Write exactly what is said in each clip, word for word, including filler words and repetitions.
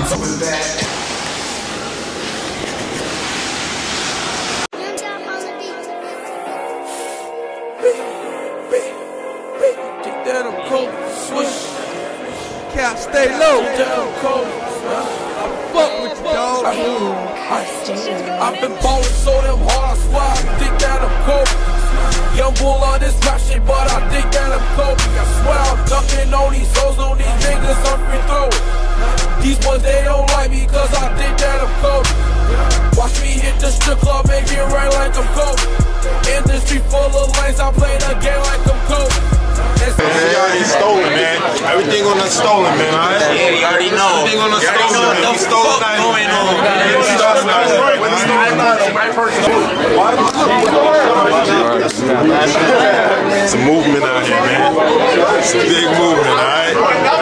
Something bad. Kick that up cold, swish. Can't stay low. Down cold. I fuck with you, dog. I've been ballin' so damn hard, I swear I think that I'm cold. Young bull on this rap shit, but I think that I'm Kobe. I swear I'm ducking on these hoes, on these niggas, I'm free throwing. These boys, they don't like me, cause I think that I'm Kobe. Watch me hit the strip club, make it rain like I'm Kobe. Industry full of lanes, I play the game like I'm Kobe. It's stolen, man. Everything on us stolen, man. Right? Yeah, you already know. Everything on us you stolen, know man. what We the stole fuck going on. It's a movement out here, man. It's a big movement, alright?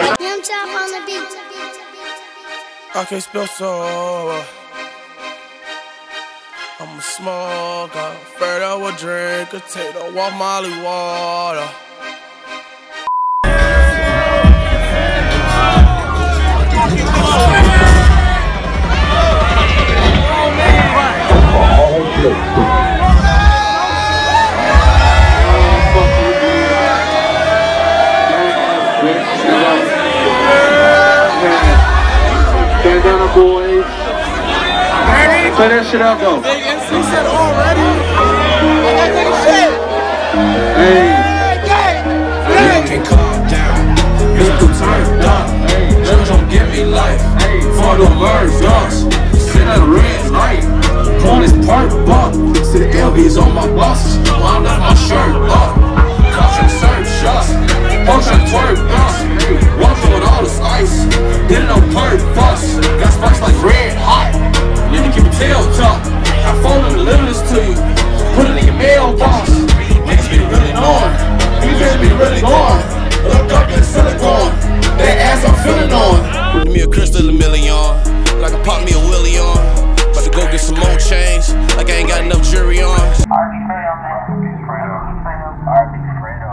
I can't spell so. I'm a smoker, Fredo a drink, a tater, walk Molly water. Stand down, boys. Play that shit out, though. Big M C said already. Hey. You can calm down. You can turn up. Just don't give me life. For the birds, dogs. Sit at a red light. On this park buck. See the L B's on my bus. I left my shirt up. Caution serve shots. Function twerk us. Walking with all this ice. Did it on purpose. Got spikes like red hot. Need to keep your tail tucked. I phone them deliver this to you. Put it in your mailbox. Niggas be really knowing. Niggas be really going. Look up in silicone. That ass I'm feeling on. Give me a crystal a million. Like I pop me a willy on. About to go get some more change. Like I ain't got enough jewelry on. R T P Fredo. R T P Fredo.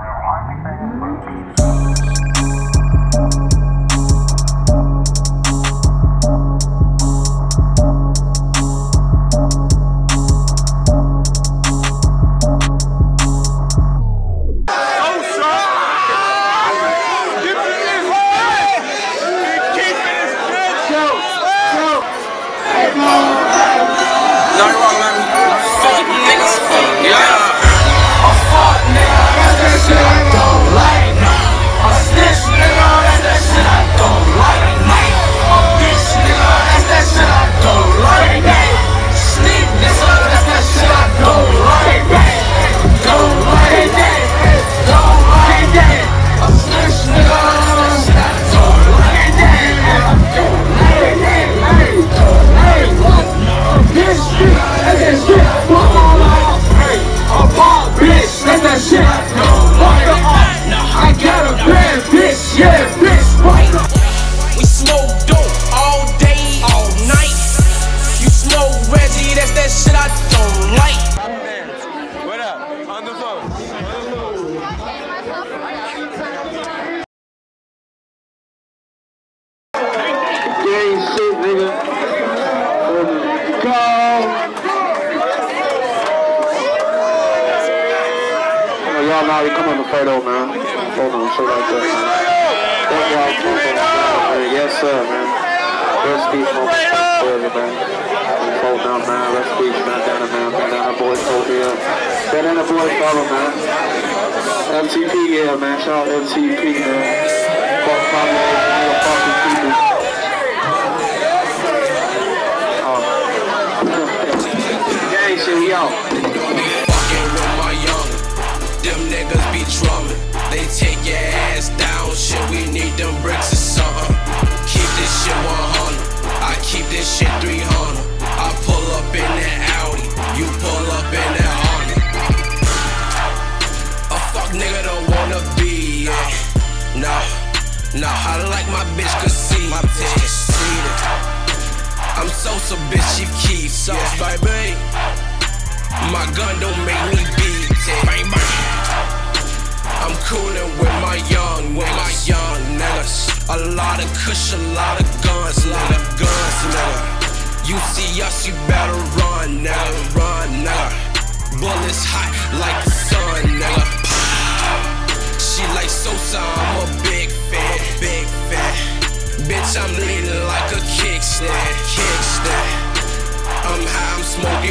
Y'all know we come on the Fredo, man. Hold on, shit like that, man. Thank y'all for man. Yes, sir, man. Rest peace, man. man. Hold down, man. Rest peace, bandana, man. Bandana boys, hold here. Bandana boys, follow, man. F T P, yeah, man. Shout out F T P, man. Fuck population, fucking people. Gang shit, we out. Them niggas be drumming, they take your ass down. Shit, we need them bricks or something. Keep this shit one hundred, I keep this shit three hundred. I pull up in that Audi, you pull up in that Honda. A fuck nigga don't wanna be, yeah. No, no, I like my bitch could see, my bitch could see it. I'm so so bitch, she keeps sauce, yeah. Baby. My gun don't make me beat it, bang bang. I'm coolin' with my young, with my young niggas. A lot of kush, a lot of guns, lot of y'all, she better run, nigga, run, nigga. Bullets hot like the sun, nigga. She like Sosa, I'm a big fan, big fan. Bitch, I'm leaning like a kickstand, kickstand. I'm high, I'm smoking.